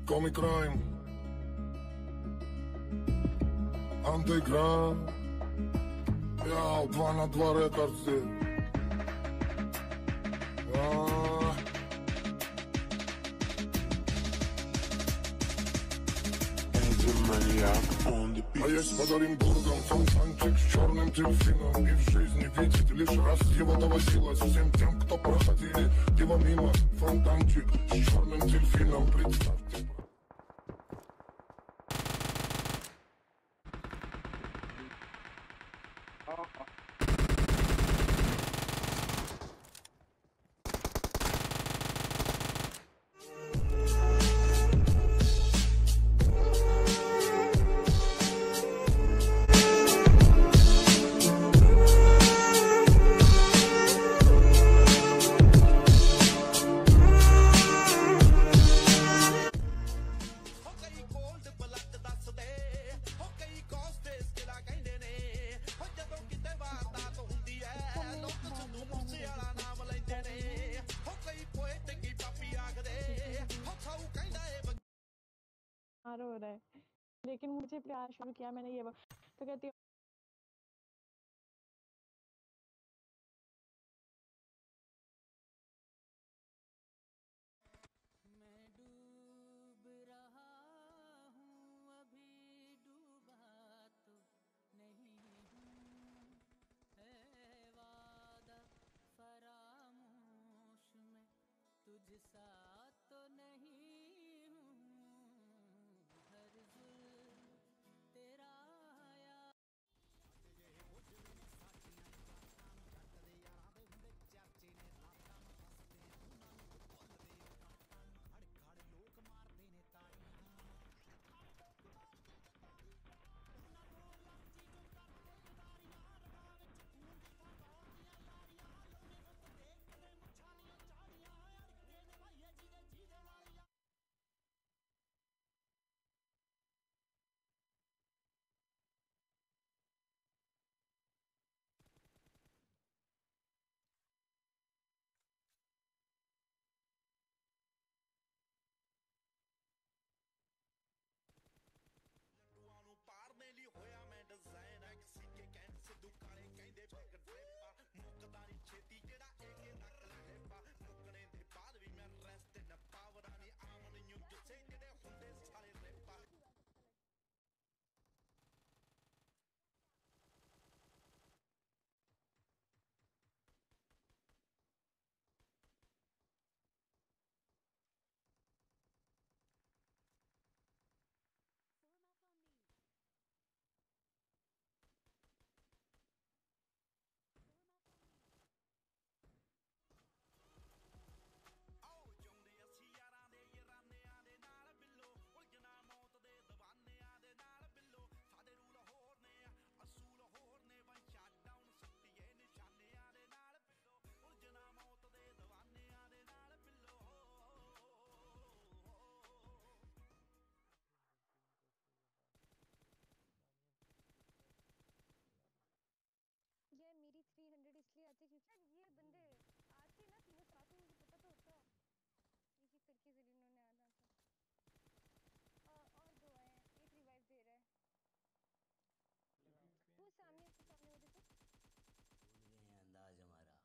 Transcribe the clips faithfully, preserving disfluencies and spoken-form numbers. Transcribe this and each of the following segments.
Comic crime, underground. Ja, два на два рекордси. А есть под Оренбургом фонтанчик с черным дельфином. И в жизни видеть лишь раз его доводилось всем тем, кто проходили его мимо. Фонтанчик с черным дельфином, представьте. हो रहा है, लेकिन मुझे प्यार शुरू किया मैंने ये तो कहती मैं डूब रहा हूँ अभी डूबा तो नहीं हूँ, है वादा फरामोश में तुझसा तो नहीं हूँ, हर जुल्म तेरा यार मेरी तीन सौ इसलिए आती क्योंकि ये बंदे आते ना तीनों साथ में, मुझे पता तो होता इसी तरीके से इन्होंने आना था। और दो हैं, एक रिवाइव दे रहा है वो सामने, उसके सामने वो देखो भूल गए हैं अंदाज हमारा।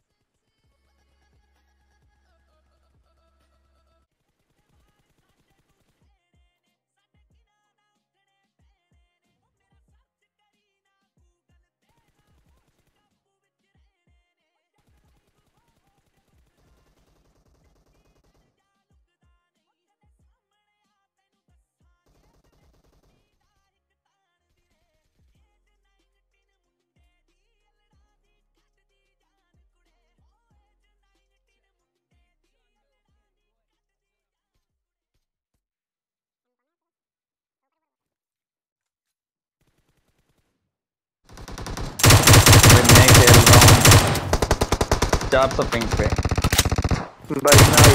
चार सौ पिंक पे भाई नाइस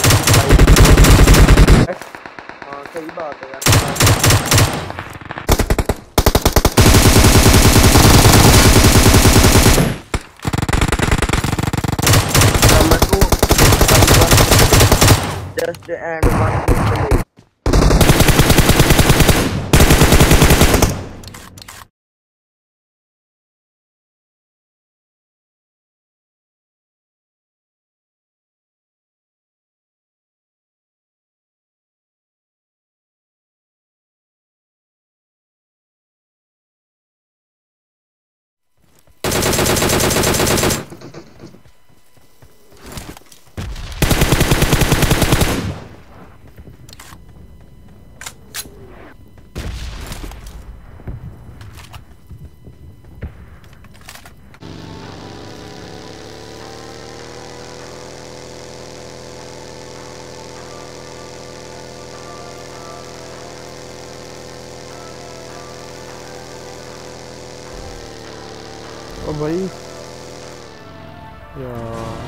हाँ सही बात है यार। Just and one ओ भाई यार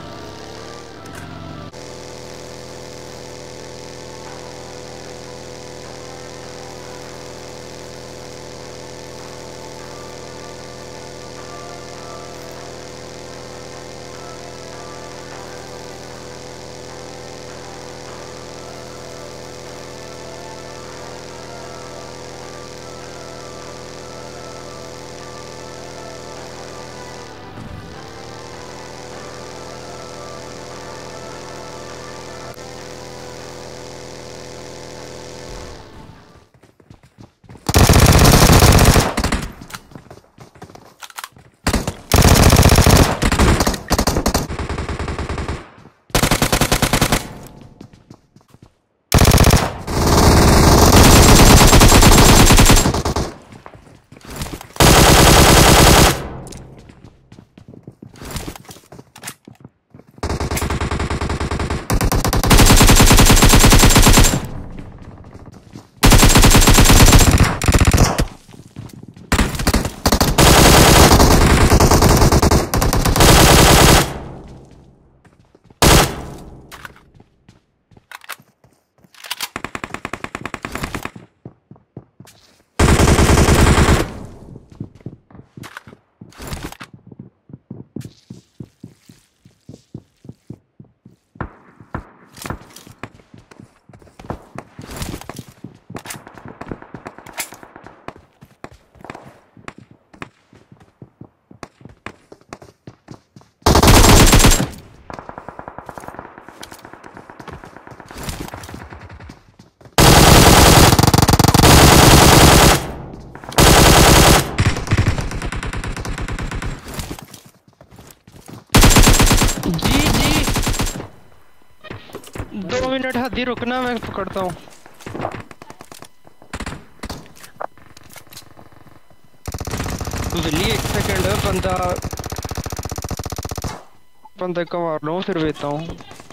दो मिनट हद ही रुकना, मैं पकड़ता हूँ। विली एक सेकंड, बंदा बंदे को मार लो फिर बेचता हूँ।